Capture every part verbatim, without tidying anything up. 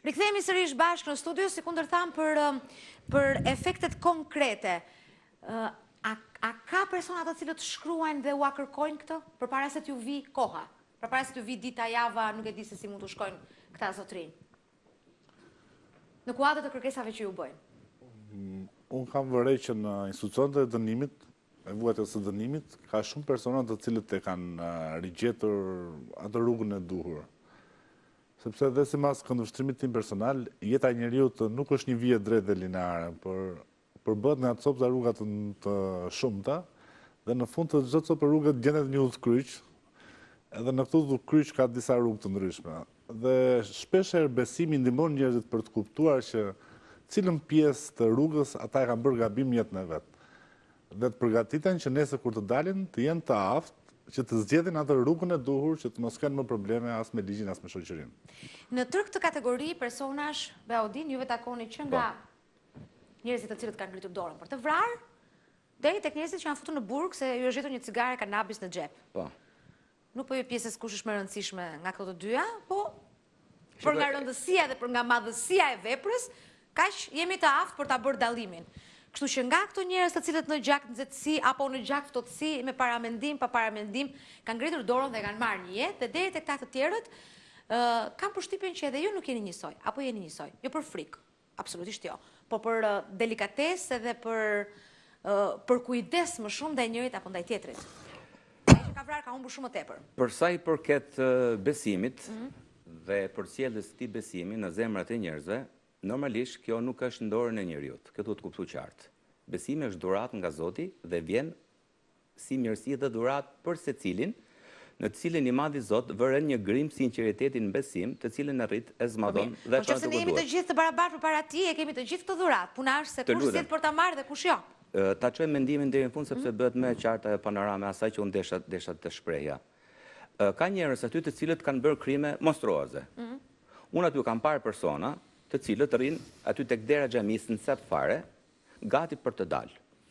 Rikthehemi sërish bashkë në studio, si kundër tham për, për efektet konkrete. Uh, a, a ka persona të cilët shkruajnë dhe u a kërkojnë këtë? Për para se t'ju vi koha, për para se t'ju vi dita java, nuk e di se si mund të shkojnë këta zotrinj. Në kuadrë të kërkesave që ju bëjnë. Mm, unë kam vërej që në institucionet e dënimit, e vuajtjes së dënimit, ka shumë persona të cilët e kanë uh, rigjetur atë rrugën e duhur. Sepse dhe si mas këndvështrimit tim personal, jeta e njeriut nuk është një vije drejt dhe lineare, por përbët nga të copë rrugat të shumëta, dhe në fund të gjithë copë rrugat gjendet një udhkryq, edhe në këtu udhkryq ka disa rrugë të ndryshme. Dhe shpesher besimi ndihmon njerëzit për të kuptuar që cilën pjesë të rrugës ata e kanë bërë gabim në jetën e vet. Dhe të përgatiten që nesër kur të dalin të jenë të aftë që të zgjedhin atë rrugën e duhur që të mos kenë më probleme as me ligjin as me shoqërinë. Në tërë këtë kategori personash, Beaudin, juve takoni që nga njerëzit të cilët kanë ngritur dorën për të vrarë, deri tek njerëzit që janë futur në burg se ju është gjetur një cigare kanabis në xhep. Po. Nuk po ju pjesës kush është më rëndësishme nga këto të dyja, po për nga rëndësia dhe për nga madhësia e veprës, kaq jemi të aftë për ta bërë dallimin. Kështu që nga këto njerëz të cilët në gjak nxehtësi apo në gjak ftohtësi me paramendim pa paramendim kanë ngritur dorën dhe kanë marrë një jetë, dhe deri tek ta të tjerët uh, kanë përshtypjen që edhe ju nuk jeni njësoj, apo jeni njësoj. Jo për frikë, absolutisht jo, po për uh, delikatesë dhe për uh, për kujdes më shumë ndaj njërit apo ndaj tjetrit. Ai që ka vrarë ka humbur shumë më tepër. Për sa i përket uh, besimit mm -hmm. dhe përcjelljes së këtij besimi në zemrat e njerëzve, normalisht kjo nuk është në dorën e njeriut. Kjo duhet kuptuar qartë. Besimi është dhuratë nga Zoti dhe vjen si mirësi dhe dhuratë për secilin, në të cilin i madhi Zot vëren një grim sinqeritetin në besim, të cilin arrit e zmadon dhe çon të duhet. Po nëse ne jemi të gjithë të barabartë përpara Tij, e kemi të gjithë këtë dhuratë. Puna është se kush sjell për ta marrë dhe kush jo. Ta çojmë mendimin deri në fund sepse bëhet më e qartë ajo panorama asaj që unë desha desha të shprehja. Ka njerëz aty të cilët kanë bërë krime monstruoze. Unë aty kam parë persona të cilët rrinë aty tek dera xhamisë në sep fare, gati për të dalë.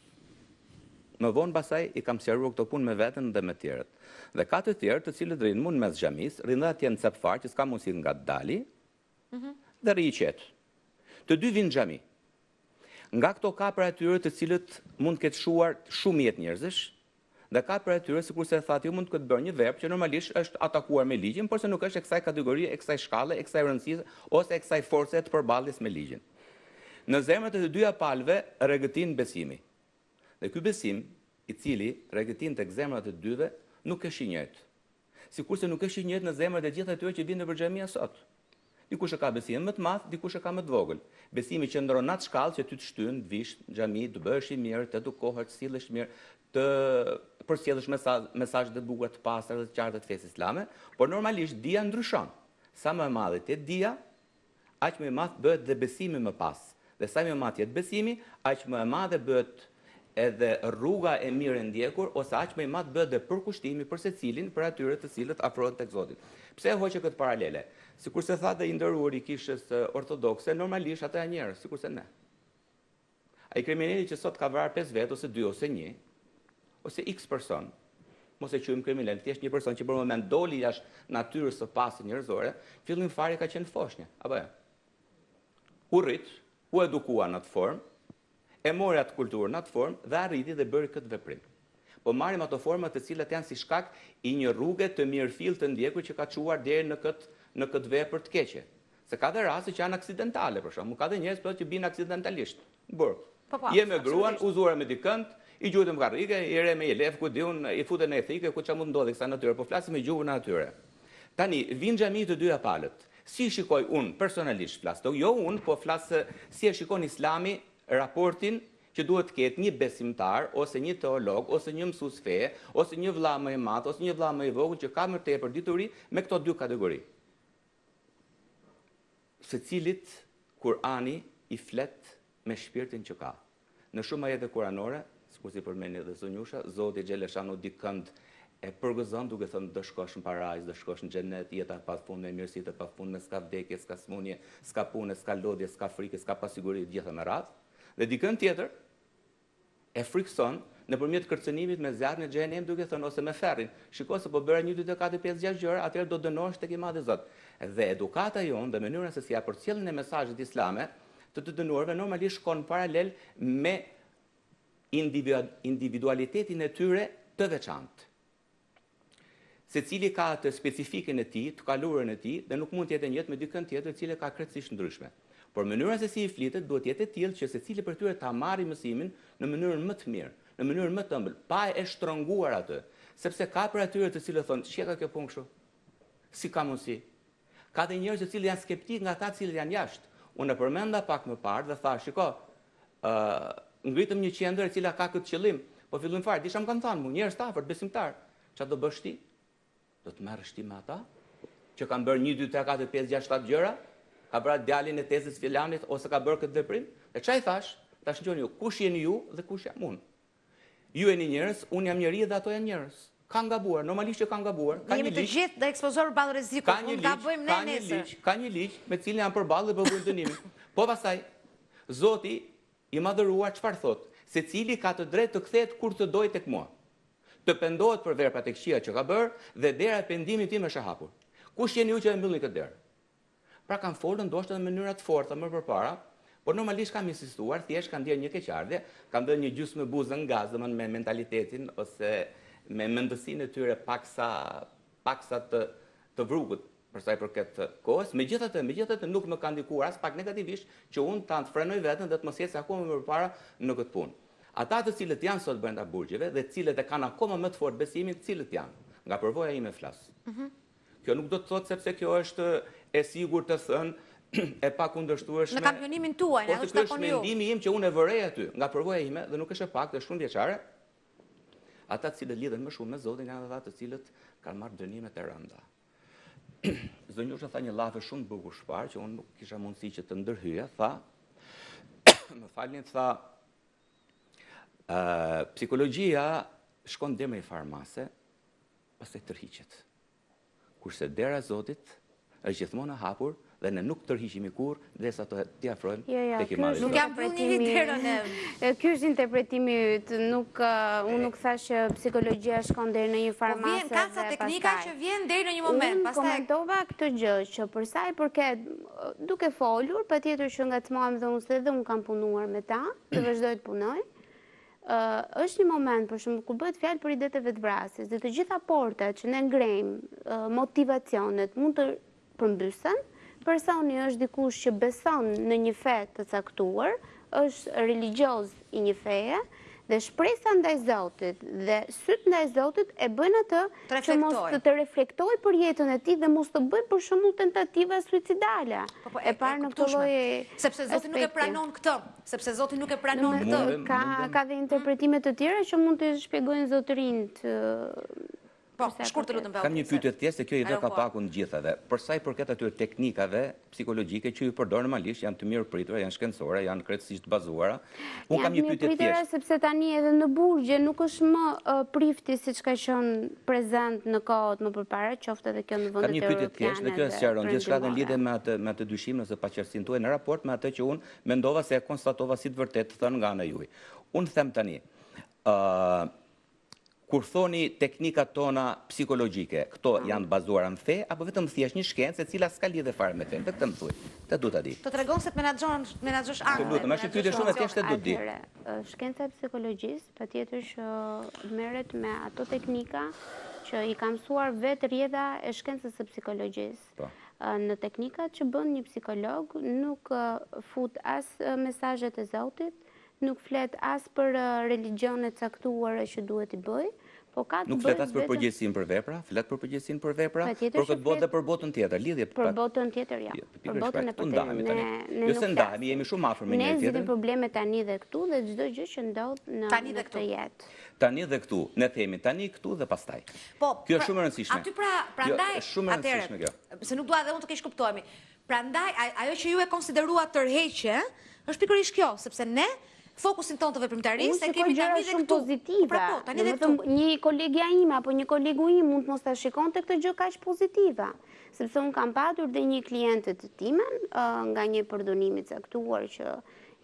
Më vonë pasaj i kam sqaruar këto punë me veten dhe me të tjerët. Dhe ka të tjerë të cilët rrinë mund mes xhamisë, rrinë dhe atje në sep fare që s'ka mundësi nga të dali, mm -hmm. dhe rri i qetë. Të dy vinë në xhami. Nga këto ka për atyre të cilët mund të ketë shuar shumë jetë njerëzish, dhe ka për atyre, sikurse e thatë ju, mund të ketë bërë një vepër që normalisht është atakuar me ligjin, por se nuk është e kësaj kategorie, e kësaj shkalle, e kësaj rëndësisë ose e kësaj force të përballjes me ligjin. Në zemrat e të dyja palëve rregëtin besimi. Dhe ky besim, i cili rregëtin tek zemrat e të dyve, nuk është i njëjtë. Sikurse nuk është i njëjtë në zemrat e gjithë atyre që vinë nëpër xhamia sot. Dikush e ka besimin më të madh, dikush e ka më të vogël. Besimi që ndron atë shkallë që ty të shtyn, të vish në xhami, të bëhesh i mirë, të edukohesh, të sillesh mirë, të përcjellësh mesazhe të bukura të pastra dhe të qarta të fesë islame, por normalisht dia ndryshon. Sa më e madhe të dia, aq më e madh bëhet dhe besimi më pas. Dhe sa më e madh jetë besimi, aq më e madhe bëhet edhe rruga e mirë e ndjekur, ose aq më i madh bëhet dhe përkushtimi për secilin për atyre të cilët afrohen tek Zoti. Pse e hoqë këtë paralele? Sikurse tha dhe i nderuar i kishës ortodokse, normalisht ata janë njerëz, sikurse ne. Ai kriminali që sot ka vrarë pesë vet ose dy ose një, ose x person, mos e quajmë kriminal, thjesht një person që për moment doli jashtë natyrës së pastër njerëzore, fillim fare ka qenë foshnjë, apo jo? U rrit, u edukua në atë formë, e mori atë kulturë në atë formë dhe arriti dhe bëri këtë veprim. Po marrim ato forma të cilat janë si shkak i një rruge të mirëfill të ndjekur që ka çuar deri në këtë në këtë vepër të keqe. Se ka dhe raste që janë aksidentale, për shembull, ka dhe njerëz që binë aksidentalisht. Burg. Je me gruan, u zuara me dikënd, i gjujtëm karrike, i re me i lef, ku diun, i futen në ethike, ku çfarë mund ndodhi kësaj natyre, po flasim me gjuhën e atyre. Tani vin xhami të dyja palët. Si shikoj unë personalisht flas, jo unë, po flas si e shikon Islami raportin që duhet të ketë një besimtar, ose një teolog, ose një mësues feje, ose një vëlla më i madh, ose një vëlla më i vogël që ka më tepër dituri me këto dy kategori. Secilit Kurani i flet me shpirtin që ka. Në shumë ajete kuranore, sikur si përmendni edhe zonjusha, Zoti xheleshanu dikënd e përgëzon duke thënë do shkosh në parajs, do shkosh në xhenet, jeta pa fund me mirësitë pa fund, me s'ka vdekje, s'ka smundje, s'ka punë, s'ka lodhje, s'ka frikë, s'ka pasiguri, gjithë me radhë. Dhe dikën tjetër e frikson nëpërmjet kërcënimit me zjarrin e xhenem duke thënë ose me ferrin. Shikoj se po bëre një dy tre katër pesë gjashtë gjëra, atëherë do dënohesh tek i madhi Zot. Dhe edukata jonë dhe mënyra se si ja përcjellin e mesazhet islame të të dënuarve normalisht shkon paralel me individualitetin e tyre të veçantë. Secili ka të specifikën e tij, të kaluarën e tij dhe nuk mund të jetë njëjtë me dikën tjetër e cila ka krejtësisht ndryshme. Por mënyra se si i flitet duhet jetë e tillë që secili për tyre ta marrë mësimin në mënyrën më të mirë, në mënyrën më të ëmbël, pa e shtrënguar atë, sepse ka për atyre të cilët thonë, "Çka ka kjo punë kështu? Si ka mundsi?" Ka dhe njerëz të cilët janë skeptik nga ata të cilët janë jashtë. Unë e përmenda pak më parë dhe thash, "Shiko, ë ngritëm një qendër e cila ka këtë qëllim, po fillim fare, disha më kanë thënë mua, njerëz të afërt, besimtar, çfarë do bësh ti? Do të marrësh ti me ata që kanë bërë një, dy, tre, katër, pesë, gjashtë, shtatë gjëra, ka bërë djalin e tezës filanit ose ka bërë këtë veprim?" Dhe çfarë i thash? Tash ngjoni ju, kush jeni ju dhe kush jam unë? Ju jeni njerëz, unë jam njeri dhe ato janë njerëz. Kanë gabuar, normalisht që kanë gabuar. Ne jemi të gjithë dhe ekspozuar përballë rrezikut, mund gabojmë ne nesër. Ka një ligj me cilin janë përballë dhe bëjnë dënimin. Po pastaj Zoti i madhëruar çfarë thot? Secili ka të drejtë të kthehet kur të dojë tek mua. Të pendohet për veprat e këqija që ka bërë dhe dera e pendimit tim është e hapur. Kush jeni ju që e mbyllni këtë derë? Pra kanë folur ndoshta në mënyra të forta më përpara, por normalisht kam insistuar, thjesht kanë ndjerë një keqardhje, kanë dhënë një gjysmë buzë në gaz, domethënë me mentalitetin ose me mendësinë e tyre paksa paksa të të vrugut për sa i përket kohës. Megjithatë, megjithatë nuk më ka ndikuar as pak negativisht që unë ta frenoj veten dhe të mos ecë akoma më përpara në këtë punë. Ata të cilët janë sot brenda burgjeve dhe të cilët e kanë akoma më të fortë besimin, të cilët janë, nga përvoja ime flas. Kjo nuk do të thotë sepse kjo është e sigurt të thënë e pakundërshtueshme. Në kampionimin tuaj, po të është mendimi im që unë e vërej aty, nga përvoja ime dhe nuk është e pak, është shumë vjeçare. Ata të cilët lidhen më shumë me Zotin janë ata të cilët kanë marrë dënime të rënda. Zonjusha tha një llafë shumë të bukur shpar që unë nuk kisha mundësi që të ndërhyja, tha, më falni, tha, uh, psikologjia shkon deri me farmase, pastaj tërhiqet. Kurse dera e Zotit është gjithmonë e hapur dhe ne nuk tërhiqemi kurrë derisa të t'i afrojmë tek i madhi. Nuk jam bëni derën e. Ky është interpretimi yt, nuk unë nuk thash që psikologjia shkon deri në një farmase. Po vjen ka ca teknika që vjen deri në një moment, pastaj komentova këtë gjë që për sa i përket duke folur, patjetër që ngacmohem dhe unë se dhe unë kam punuar me ta, të vazhdoj të punoj. Uh, është një moment, për shumë, kur bëhet fjalë për idetë e vetvrasjes, dhe të gjitha portat që ne ngrejmë, uh, motivacionet, mund të përmbysen. Personi është dikush që beson në një fe të caktuar, është religjioz i një feje, dhe shpresa ndaj Zotit dhe syt ndaj Zotit e bëjnë atë që mos të të reflektoj për jetën e tij dhe mos të bëjë për shembull tentativa suicidale. E parë në këtë lloj sepse Zoti nuk e pranon këtë, sepse Zoti nuk e pranon këtë. Ka ka dhe interpretime të tjera që mund të shpjegojnë zotërinë. Po, shkurt të lutem Kam një pyetje të thjeshtë, kjo ide ka pakun të gjithave. Për sa i përket atyre teknikave psikologjike që ju përdor normalisht, janë të mirë pritura, janë shkencore, janë krejtësisht bazuara. Unë kam një pyetje të thjeshtë. Sepse tani edhe në burgje nuk është më uh, prifti siç ka qenë prezant në kohët më përpara, qoftë edhe kjo në vendet europiane. Kam një pyetje të thjeshtë, dhe kjo është sqaron gjithçka në lidhje me atë me atë dyshim nëse paqërsinë tuaj në raport me atë që unë mendova se e konstatova si të vërtetë thënë nga ana juaj. Unë them tani, ë uh, kur thoni teknikat tona psikologjike, këto janë bazuar në fe, apo vetëm thjesht një shkencë e cila s'ka lidhje fare me fe? Vetëm thuj. Të du ta di. Të tregon se të menaxhon, menaxhosh ankth. Të lutem, është pyetje shumë e thjeshtë e du di. Shkenca e psikologjisë patjetër që merret me ato teknika që i ka mësuar vetë rrjedha e shkencës së psikologjisë. Po. Në teknikat që bën një psikolog nuk fut as mesazhet e Zotit, nuk flet as për religionet caktuara që duhet i bëj, po ka të bëjë nuk flet as për përgjegjësinë për vepra, flet për përgjegjësinë për vepra, për këtë botë dhe për botën tjetër, lidhje për botën tjetër, ja. Për botën e përtejme. Jo se ndahemi, jemi shumë afër me njëri tjetrin. Ne zgjidhim probleme tani dhe këtu dhe çdo gjë që ndodh në këtë jetë. Tani dhe këtu, ne themi tani këtu dhe pastaj. Po, kjo është shumë e rëndësishme. Aty pra, prandaj, atëherë, se nuk dua edhe unë të keq kuptohemi. Prandaj, ajo që ju e konsiderua tërheqje, është pikërisht kjo, sepse ne fokusin tonë të veprimtarisë, se kemi tani dhe këtu. Pozitive. Një kolegja ime apo një kolegu im mund mos ta shikonte këtë gjë kaq pozitive, sepse un kam patur dhe një kliente të time nga një përdhunim i caktuar që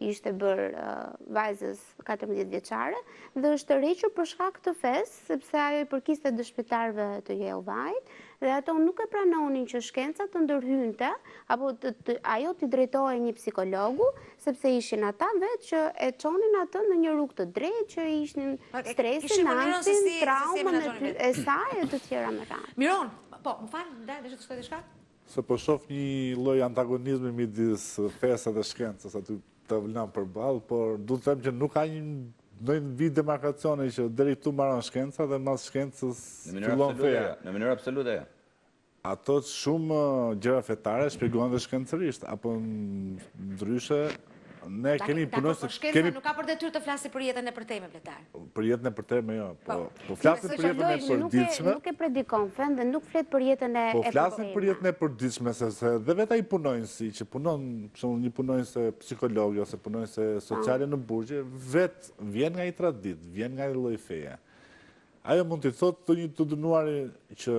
ishte bërë uh, vajzës katërmbëdhjetë vjeçare dhe është tërhequr për shkak të fesë, sepse ajo i përkiste dëshmitarëve të Jehovait dhe ato nuk e pranonin që shkenca të ndërhynte apo të, të, ajo t'i drejtohej një psikologu, sepse ishin ata vetë që e çonin atë në një rrugë të drejtë, që ishin stresin, ansin, traumën e saj e të tjera me radhë. Miron, po, më falë, ndaj, dhe që të shkoj diçka? Se po shoh një lloj antagonizmi midis fesë dhe shkencës, aty të vëllam përballë, por du të them që nuk ka një ndonjë vit demarkacioni që deri këtu mbaron shkenca dhe mas shkencës fillon feja. Në mënyrë absolute. Ato shumë gjëra fetare shpjegohen dhe shkencërisht, apo ndryshe ne kemi punoj se kemi nuk ka për detyrë të flasë për jetën e përtejme pletar. Për jetën e përtejme jo, po po flasim për jetën e përditshme. Nuk e predikon fen dhe nuk flet për jetën e Po flasim për jetën e përditshme se dhe vetë ai punonjësi që punon, për shembull një punonjëse psikolog ose punonjëse sociale në burgje, vet vjen nga një tradit, vjen nga një lloj feje. Ajo mund të thotë të një të dënuari që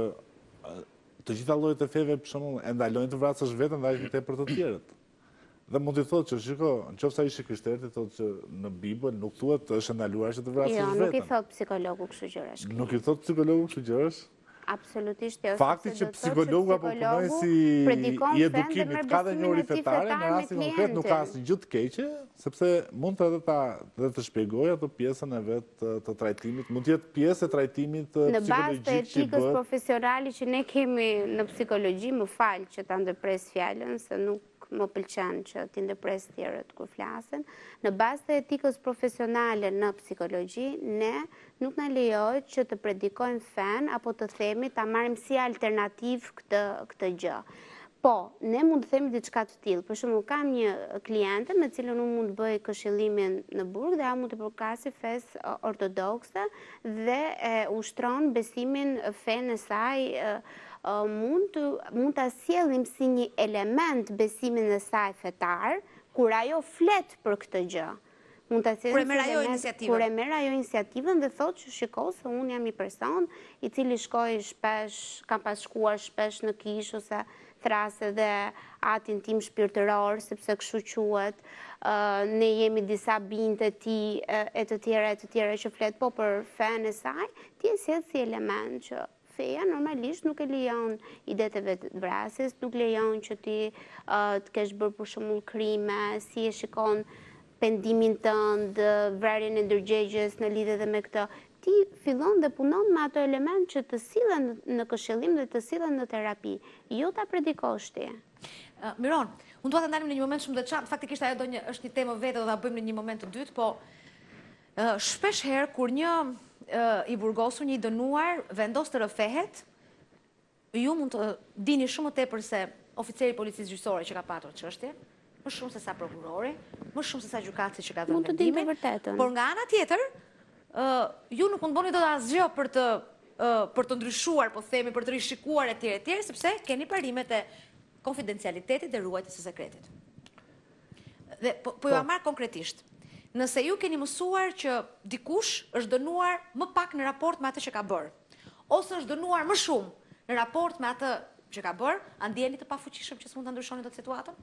të gjitha llojet e feve për shembull e ndalojnë të vrasësh veten dhe ai tepër të tjerët. Dhe mund të thotë që shiko, nëse ai ishte krishterë, të thotë që në Bibël nuk thuhet është ndaluar që të vrasësh Jo, veten. nuk i thot psikologu kështu gjërash. Nuk i thot psikologu kështu gjërash? Absolutisht jo. Fakti që psikologu apo punonjësi i edukimit ka dhe një uri fetare, në rastin konkret nuk ka asnjë gjë të keqe, sepse mund të edhe ta dhe të shpjegojë ato pjesën e vet të trajtimit, mund të jetë pjesë e trajtimit psikologjik. Në bazë të etikës profesionale që ne kemi në psikologji, më fal që ta ndërpres fjalën, se nuk më pëlqen që t'i ndërpres tjerët kur flasin. Në bazë të etikës profesionale në psikologji, ne nuk na lejohet që të predikojmë fen apo të themi ta marrim si alternativ këtë këtë gjë. Po, ne mund të themi diçka të tillë. Për shembull, kam një kliente me cilën unë mund të bëj këshillimin në burg dhe ajo mund të përkasi fesë ortodokse dhe e ushtron besimin fenë e saj. Uh, mund të mund ta sjellim si një element besimin e saj fetar, kur ajo flet për këtë gjë. Mund ta sjellim kur e merr ajo iniciativën. Kur e merr ajo iniciativën dhe thotë që shiko se unë jam një person i cili shkoj shpesh, kam pas shkuar shpesh në kishë ose thrase dhe atin tim shpirtëror, sepse kështu quhet, uh, ne jemi disa binte ti uh, e të tjera e të tjera që flet po për fenë e saj, ti e sjell si element që feja normalisht nuk e lejon idetë e vetvrasjes, nuk lejon që ti uh, të kesh bërë për shembull krime, si e shikon pendimin tënd, vrarjen e ndërgjegjes në lidhje dhe me këtë. Ti fillon dhe punon me ato element që të sillen në këshillim dhe të sillen në terapi, jo ta predikosh ti. Uh, Miron, unë dua të ndalim në një moment shumë të çantë, faktikisht ajo do një është një temë vetë dhe ta bëjmë në një moment të dytë, po uh, shpesh herë kur një uh, i burgosur, një i dënuar vendos të rrëfehet, ju mund të dini shumë më tepër se oficeri policisë gjyqësore që ka patur çështje, më shumë se sa prokurori, më shumë se sa gjykatësi që ka dhënë vendimin. Por nga ana tjetër, uh, ju nuk mund bëni dot asgjë për të uh, për të ndryshuar, po themi, për të rishikuar etj etj, sepse keni parimet e konfidencialitetit dhe ruajtjes së sekretit. Dhe po, po ju marr konkretisht. Nëse ju keni mësuar që dikush është dënuar më pak në raport me atë që ka bërë, ose është dënuar më shumë në raport me atë që ka bërë, a ndjeni të pafuqishëm që s'mund ta ndryshoni dot situatën?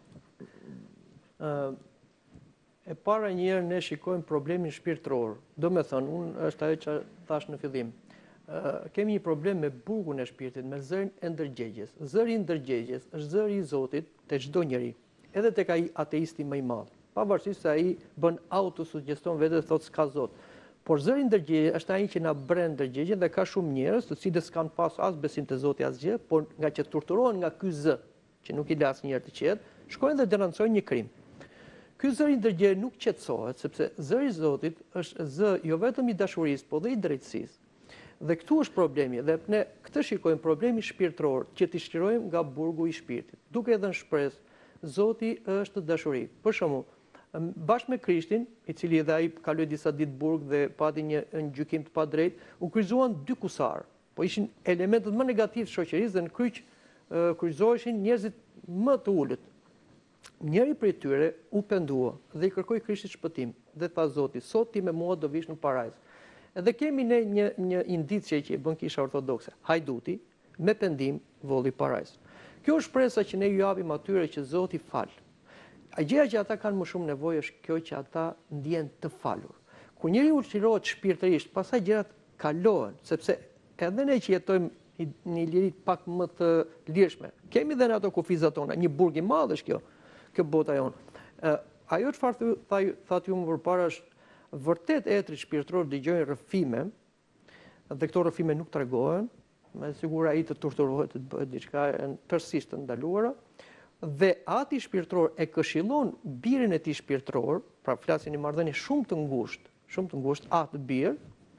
Uh, e para njëherë ne shikojmë problemin shpirtëror. Do me thënë, unë është ajo që thash në fillim. Uh, kemi një problem me burgun e shpirtit, me zërin e ndërgjegjes. Zëri i ndërgjegjes është zëri i Zotit te çdo njeri, edhe tek ai ateisti më i madh. Pavarësisht se ai bën autosugjeston vetë dhe thotë s'ka Zot. Por zëri i ndërgjegjes është ai që na bren ndërgjegjen dhe ka shumë njerëz të cilët s'kan pas as besim te Zoti asgjë, por nga që turturohen nga ky zë, që nuk i lë asnjëherë të qetë, shkojnë dhe denoncojnë një krim. Ky zëri i ndërgjegjes nuk qetësohet, sepse zëri i Zotit është zë jo vetëm i dashurisë, por dhe i drejtësisë. Dhe këtu është problemi, dhe ne këtë shikojmë problemi shpirtëror, që t'i shtirojmë nga burgu i shpirtit. Duke dhënë shpresë, Zoti është dashuri. Për shembull, bashkë me Krishtin, i cili edhe ai kaloi disa ditë burg dhe pati një, një gjykim të padrejtë, u kryqëzuan dy kusar, po ishin elementët më negativ të shoqërisë dhe në kryq kryqëzoheshin njerëzit më të ulët. Njëri prej tyre u pendua dhe i kërkoi Krishtit shpëtim dhe tha Zoti, sot ti me mua do vish në parajs. Edhe kemi ne një, një indicje që i bën Kisha Ortodokse. Hajduti, me pendim, volli parajs. Kjo është shpresa që ne ju japim atyre që Zoti fal. gjëja që ata kanë më shumë nevojë është kjo që ata ndjen të falur. Kur njeriu ushqirohet shpirtërisht, pastaj gjërat kalohen, sepse edhe ne që jetojmë një liri pak më të lirshme. Kemi dhe në ato kufizat tona, një burg i madh është kjo, kjo bota jonë. Ajo çfarë thatë ju më përpara është vërtet etrit shpirtëror dëgjojnë rrëfime, dhe këto rrëfime nuk tregohen, me sigur ai të torturohet, të bëhet diçka tërësisht të ndaluara, dhe ati shpirtëror e këshillon birin e tij shpirtëror, pra flasin një marrëdhënie shumë të ngushtë, shumë të ngushtë atë bir,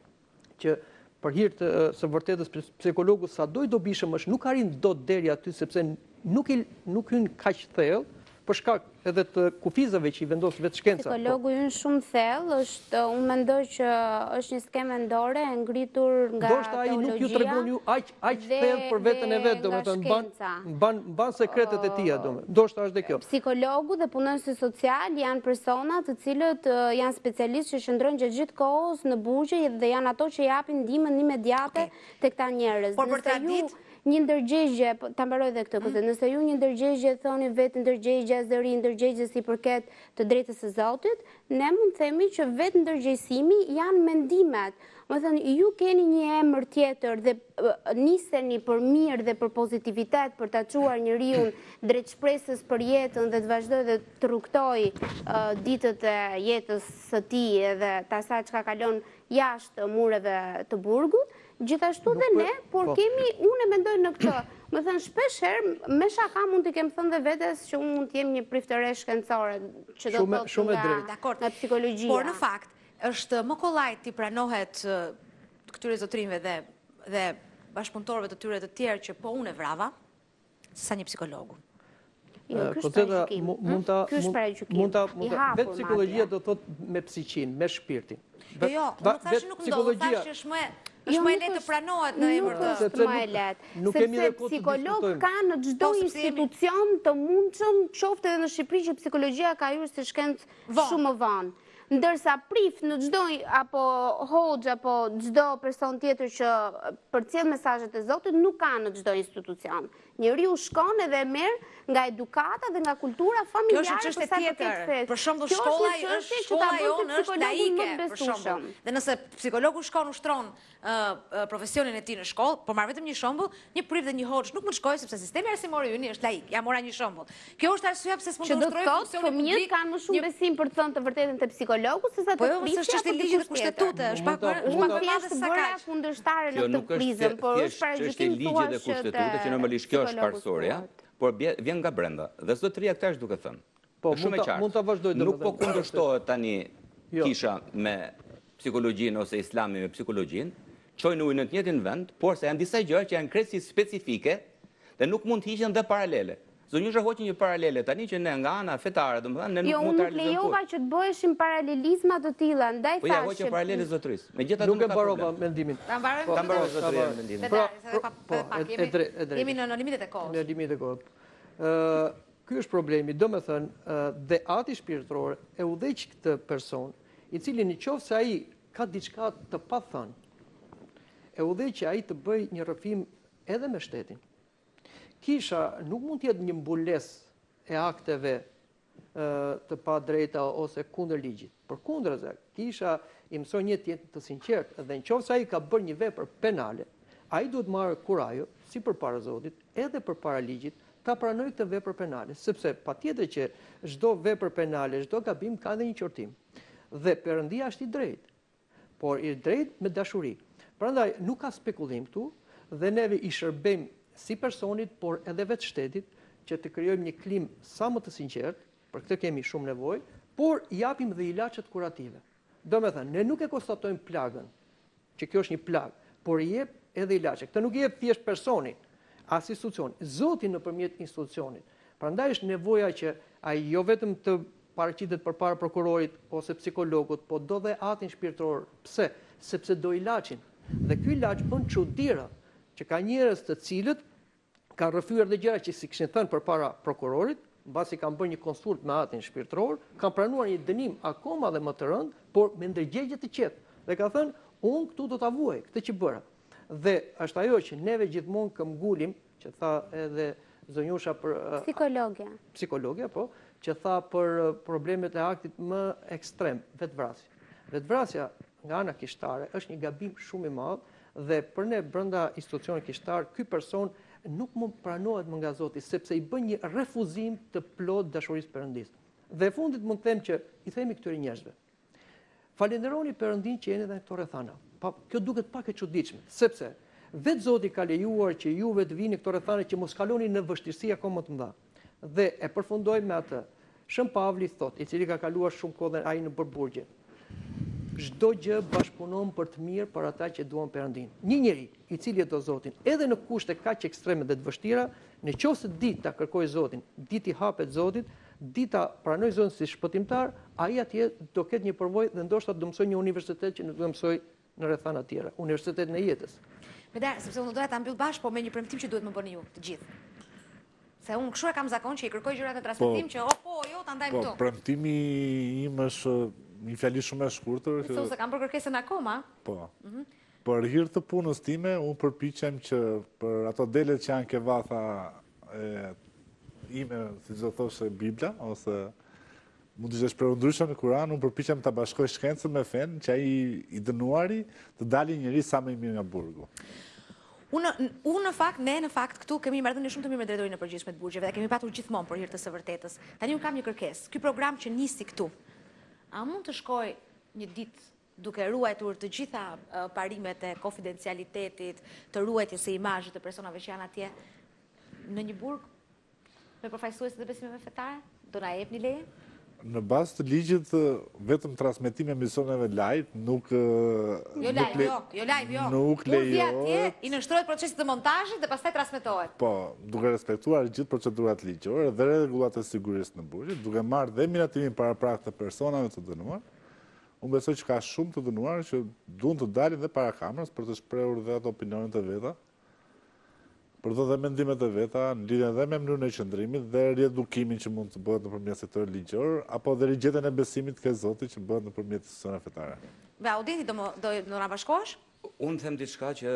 që për hir të së vërtetës psikologu sa do i dobishëm është nuk arrin dot deri aty sepse nuk i nuk hyn kaq thellë për shkak edhe të kufizave që i vendos vetë shkenca. Psikologu hyn shumë thellë, është unë mendoj që është një skemë mendore e ngritur nga teologjia. Ndoshta ai nuk ju tregon ju aq aq thellë për veten e vet, domethënë mban mban mban sekretet e tij, domethënë. Ndoshta është dhe kjo. Psikologu dhe punonësi social janë persona të cilët janë specialistë që shndrojnë gjatë gjithë kohës në burgje dhe janë ato që japin ndihmën imediate tek këta njerëz. Por për ta ditë një ndërgjegje, ta mbaroj dhe këtë këtë, nëse ju një ndërgjegje thoni vetë ndërgjegje zëri, ndërgjegje si përket të drejtës së Zotit, ne mund të themi që vetë ndërgjegjësimi janë mendimet. Më thënë, ju keni një emër tjetër dhe niseni për mirë dhe për pozitivitet për ta çuar njeriu drejt shpresës për jetën dhe të vazhdoj dhe të rrugtoj ditët e jetës së tij dhe të asaj çka kalon jashtë mureve të burgut. Gjithashtu dhe ne, por kemi, unë e mendoj në këtë, më thënë shpesh herë, me shaka mund të kem thënë dhe vetes që unë mund të jem një priftëre shkencore, që do të thotë nga, nga psikologjia. Por në fakt, është më kollaj t'i pranohet këtyre zotrinve dhe, dhe bashkëpunëtorëve të tyre të tjerë që po unë e vrava, sa një psikologu. Jo, ky është parajgjykim. Mund ta Ky është parajgjykim. mund ta vetë psikologjia do thotë me psiqin, me shpirtin. Jo, jo, nuk thashë nuk ndodh, thashë që është më është më e lehtë të pranohet në emër të. Nuk është më e lehtë. Sepse psikolog ka në çdo institucion të mundshëm, qoftë edhe në Shqipëri që psikologjia ka hyrë si shkencë shumë më vonë. Ndërsa prif në çdo apo hoxh apo çdo person tjetër që përcjell mesazhet e Zotit nuk ka në çdo institucion. Njeriu shkon edhe merr nga edukata dhe nga kultura familjare. Kjo është çështje tjetër. Për shembull, shkolla është shkolla jonë është laike, për shembull. Dhe nëse psikologu shkon ushtron profesionin e tij në shkollë, po marr vetëm një shembull, një prif dhe një hoxh nuk mund të shkojë sepse sistemi arsimor i yni është laik. Ja mora një shembull. Kjo është arsyeja pse s'mund të ushtrojë funksionin publik. Fëmijët kanë më shumë besim për të thënë të vërtetën te psikologu sesa te prifja. Po, është çështje ligji dhe kushtetutë, është pak është pak më madhe se kaq. Kundërshtare në këtë prizëm, por është parajgjikim ligji dhe kushtetutë që normalisht kjo është parsorja, por vjen nga brenda. Dhe zotëria këtë është duke thënë. Po, mund ta vazhdoj domethënë. Nuk po kundërshtohet tani kisha me psikologjinë ose islamin me psikologjinë, çojnë ujë në të njëjtin vend, por se janë disa gjëra që janë krejtësi specifike dhe nuk mund të hiqen dhe paralele. Zonjusha hoqi një paralele tani që ne nga ana fetare, domethënë ne nuk mund ta realizojmë. Jo, unë lejova që të bëheshin paralelizma të tilla, ndaj thashë. Po ja hoqi paralele zotërisë. Megjithatë nuk e mbarova mendimin. Ta mbarojmë. Ta mbarojmë zotëria mendimin. Po, jemi në limitet e kohës. Në limitet e kohës. Ë, ky është problemi, domethënë, dhe ati shpirtëror e udhëheq këtë person, i cili nëse ai ka diçka të pathënë, e udhëheq që ai të bëj një rrëfim edhe me shtetin. Kisha nuk mund të jetë një mbulesë e akteve të pa drejta ose kundër ligjit. Përkundërse, kisha i mëson një të jetë të sinqertë dhe nëse ai ka bërë një vepër penale, ai duhet marrë kurajo, si përpara Zotit, edhe përpara ligjit, ta pranojë këtë vepër penale, sepse patjetër që çdo vepër penale, çdo gabim ka edhe një qortim. Dhe Perëndia është i drejtë, por i drejtë me dashuri. Prandaj nuk ka spekullim këtu dhe neve i shërbejmë si personit, por edhe vetë shtetit, që të krijojmë një klim sa më të sinqertë, për këtë kemi shumë nevojë, por japim dhe ilaçet kurative. Domethënë, ne nuk e konstatojmë plagën, që kjo është një plagë, por i jep edhe ilaçe. Këtë nuk i jep thjesht personi, as institucioni, Zoti nëpërmjet institucionit. Prandaj është nevoja që ai jo vetëm të paraqitet përpara prokurorit ose psikologut, po do dhe atin shpirtëror. Pse? Sepse do ilaçin. Dhe ky ilaç bën çuditëra, që ka njerëz të cilët kanë rrëfyer dhe gjëra që si kishin thënë përpara prokurorit, mbasi kanë bërë një konsult me atin shpirtëror, kanë pranuar një dënim akoma dhe më të rënd, por me ndërgjegje të qetë. Dhe ka thënë, unë këtu do ta vuaj këtë që bëra. Dhe është ajo që neve gjithmonë këmbgulim, që tha edhe zonjusha për psikologja. Psikologja, po, që tha për problemet e aktit më ekstrem, vetvrasje. Vetvrasja nga ana kishtare është një gabim shumë i madh dhe për ne brenda institucionit kishtar ky person nuk mund pranohet më nga Zoti sepse i bën një refuzim të plot dashurisë Perëndis. Dhe e fundit mund të them që i themi këtyre njerëzve: falenderoni Perëndin që jeni edhe këto rrethana. Pa, kjo duket pak e çuditshme, sepse vetë Zoti ka lejuar që juve të vini këto rrethana që mos kaloni në vështirësi akoma më të mëdha. Dhe e përfundoj me atë. Shën Pavli thot, i cili ka kaluar shumë kohë dhe ai në Burgje. Çdo gjë bashkëpunon për të mirë për ata që duan Perëndin. Një njeri i cili e do Zotin, edhe në kushte kaq ekstreme dhe të vështira, nëse ditë ta kërkoj Zotin, ditë i hapet Zotit, dita pranoj Zotin si shpëtimtar, ai atje do ketë një përvojë dhe ndoshta do mësoj një universitet që nuk do mësoj në rrethana të tjera, universitetin e jetës. Medar, sepse unë doja ta mbyll bashkë, po me një premtim që duhet më bëni ju të gjithë. Se unë kështu e kam zakon që i kërkoj gjërat në transmetim që o po jo ta ndajmë këtu. Po, premtimi im është një fjali shumë e shkurtër. Thonë se kam për kërkesën akoma. Po. Për hir të punës time, unë përpiqem që për ato delet që janë ke vatha ime, si do thoshe Bibla, ose mund të shprehë ndryshe në Kur'an, unë përpiqem ta bashkoj shkencën me fen, që ai i dënuari të dalë njëri sa më i mirë nga burgu. Unë unë në fakt, ne në fakt këtu kemi marrëdhënie shumë të mirë me drejtorinë e përgjithshme të Burgjeve dhe kemi patur gjithmonë për hir të së vërtetës. Tani unë kam një kërkesë. Ky program që nisi këtu, a mund të shkoj një ditë duke ruajtur të gjitha uh, parimet e konfidencialitetit, të ruajtjes së imazhit të personave që janë atje në një burg me përfaqësuesit e besimeve fetare? Do na jepni leje? Në bazë të ligjit, vetëm transmetime emisioneve live nuk Jo live, jo, jo live, jo. Nuk Kur vi atje, lejohet. i nënshtrohet procesit të montazhit dhe pastaj transmetohet. Po, duke respektuar gjithë procedurat ligjore dhe rregullat e sigurisë në burg, duke marrë dhe miratimin paraprak të personave të dënuar, unë besoj që ka shumë të dënuar që duan të dalin dhe para kamerës për të shprehur dhe ato opinionet e veta, për të dhe mendimet e veta, në lidhje dhe me mënyrën e qëndrimit dhe riedukimin që mund të bëhet nëpërmjet sektorit ligjor, apo dhe rigjetjen e besimit ke Zoti që bëhet nëpërmjet institucioneve fetare. Be, Auditi, do do do na bashkohesh? Unë them diçka që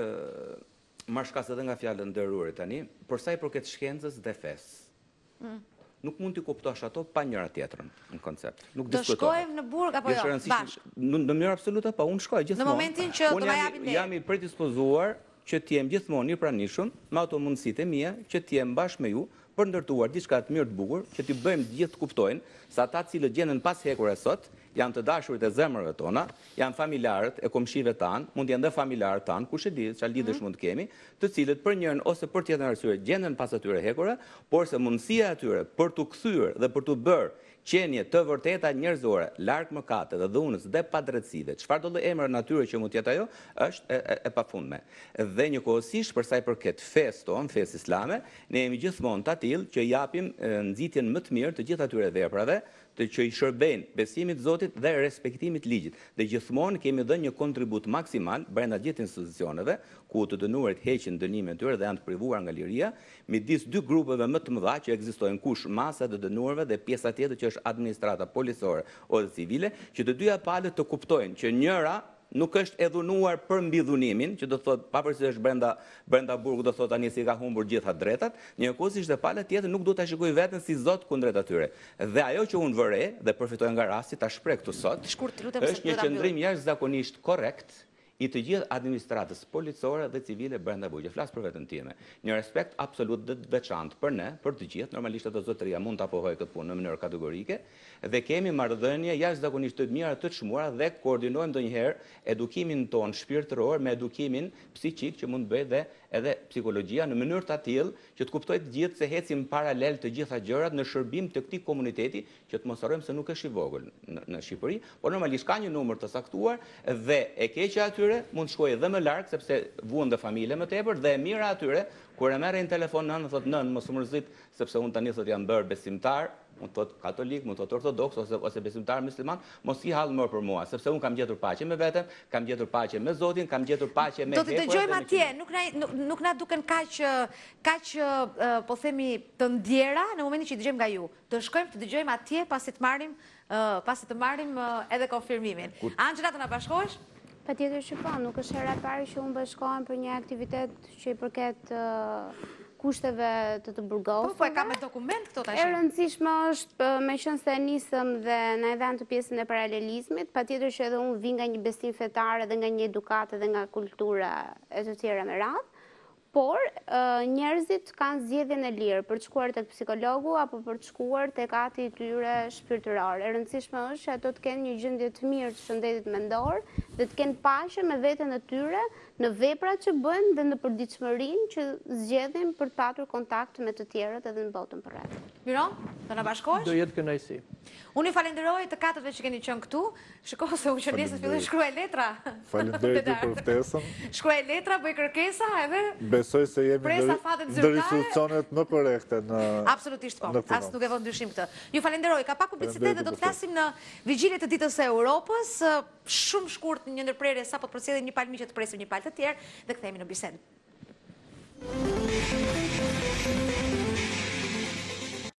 marr shkas edhe nga fjalët nderuare tani, për sa i përket shkencës dhe fesë. Nuk mund t'i kuptosh ato pa njëra tjetrën në koncept. Nuk Do diskutohet. shkojmë në burg apo jo? Bashkë. Në në mënyrë absolute, po unë shkoj gjithmonë. Në momentin që do Unë na jam- japin leje. Jam i predispozuar që t'jem gjithmonë i pranishëm me ato mundësitë e mia që t'jem bashkë me ju për ndërtuar diçka të mirë të bukur, që t'i bëjmë të gjithë të kuptojnë se ata të cilët gjenden pas hekur e sot, janë të dashurit e zemrave tona, janë familjarët e komshive tanë, mund jenë dhe familjarët tanë, kush e di, çfarë lidhësh mund të kemi, të cilët për njërin ose për tjetër arsye gjenden pas atyre hekura, por se mundësia e tyre për t'u kthyer dhe për t'u bërë qenje të vërteta njerëzore, larg mëkatet dhe dhunës dhe padrejtësive, çfarë do lloj emër natyre që mund të jetë ajo, është e, e, e pafundme. Dhe njëkohësisht për sa i përket fesë tonë, fesë islame, ne jemi gjithmonë të atill që japim e, nxitjen më të mirë të gjithë atyre veprave, të që i shërbejnë besimit Zotit dhe respektimit ligjit. Dhe gjithmonë kemi dhënë një kontribut maksimal brenda gjithë institucioneve, ku të dënuarit heqin dënimet e tyre dhe janë të privuar nga liria, midis dy grupeve më të mëdha që ekzistojnë, kush masa e dënuarve dhe pjesa tjetër që është administrata policore ose civile, që të dyja palët të kuptojnë që njëra nuk është e dhunuar për mbi dhunimin, që do thot pavarësisht është brenda brenda burgut do thot tani si ka humbur gjitha drejtat, njëkohësisht dhe pala tjetër nuk do ta shikoj veten si zot kundrejt atyre. Dhe ajo që unë vëre dhe përfitoj nga rasti ta shpreh këtu sot, Shkurt, lutem, se është një do ta qëndrim jashtëzakonisht korrekt i të gjithë administratës policore dhe civile brenda burgut. Flas për veten time. Një respekt absolut dhe të veçantë për ne, për të gjithë. Normalisht ato zotëria mund ta apohojë këtë punë në mënyrë kategorike dhe kemi marrëdhënie jashtëzakonisht të mira të çmuara dhe koordinojmë ndonjëherë edukimin ton shpirtëror me edukimin psiqik që mund të bëjë dhe edhe psikologjia në mënyrë të tillë që të kuptojë të gjithë se hecim paralel të gjitha gjërat në shërbim të këtij komuniteti që të mos harrojmë se nuk është i vogël në, në Shqipëri, por normalisht ka një numër të saktuar dhe e keqja atyre mund të shkojë edhe më larg sepse vuan dhe familje më tepër dhe e mira atyre kur e merrin telefon nën thotë nën mos u mërzit sepse unë tani thotë jam bërë besimtar, mund të thotë katolik, mund të thotë ortodoks ose ose besimtar musliman, mos i hall më për mua sepse unë kam gjetur paqe me veten, kam gjetur paqe me Zotin, kam gjetur paqe me Do të veprat dëgjojmë dhe me atje, nuk na nuk, nuk na duken kaq kaq uh, po themi të ndjera në momentin që i dëgjojmë nga ju. Do shkojmë të dëgjojmë atje pasi të marrim uh, pasi të marrim uh, edhe konfirmimin. Angela, të na bashkohesh? Patjetër që po, nuk është hera e parë që unë bashkohem për një aktivitet që i përket uh, kushteve të të burgosur. Po, po e ka me dokument këto tash. E rëndësishme është, me qenë se nisëm dhe në e dhanë të pjesën e paralelizmit, pa tjetër që edhe unë vi nga një besim fetar dhe nga një edukat dhe nga kultura e të tjera me radhë, por njerëzit kanë zgjedhjen e lirë për të shkuar tek psikologu apo për të shkuar tek ati i tyre shpirtëror. E rëndësishme është që ato të kenë një gjendje të mirë të shëndetit mendor dhe të kenë paqe me veten e tyre në veprat që bëjnë dhe në përditshmërinë që zgjedhin për të patur kontakt me të tjerët edhe në botën përreth. Miron, do na bashkohesh? Do jetë kënaqësi. Unë i falenderoj të katërve që keni qenë këtu. Shikoj se unë që nesër filloj shkruaj letra. Faleminderit për ftesën. Shkruaj letra, bëj kërkesa edhe Besoj se jemi Presa fatet ndër zyrtare. institucionet më korrekte në Absolutisht po. në këtë As vend. nuk e vë ndryshim këtë. Ju falenderoj. Ka pak publicitet dhe do të Faleminderit për flasim në vigjiljet e ditës së Europës. Shumë shkurt një ndërprerje sapo të përcjellim një palë miqe të presim një palë të tjerë dhe kthehemi në bisedë.